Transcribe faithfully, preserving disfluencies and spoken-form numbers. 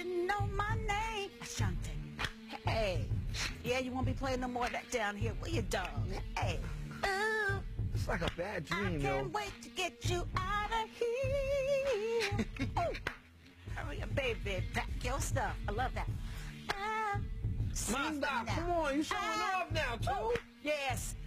you know my name? Ashanti. Hey. Yeah, you won't be playing no more of that down here, will you, dog? Hey. Ooh. It's like a bad dream, I can't yo. wait to get you out of here. Oh. Hurry up, baby. Pack your stuff. I love that. Ah. Ma, stop. Come on. You showing Ah. off now, too. Yes.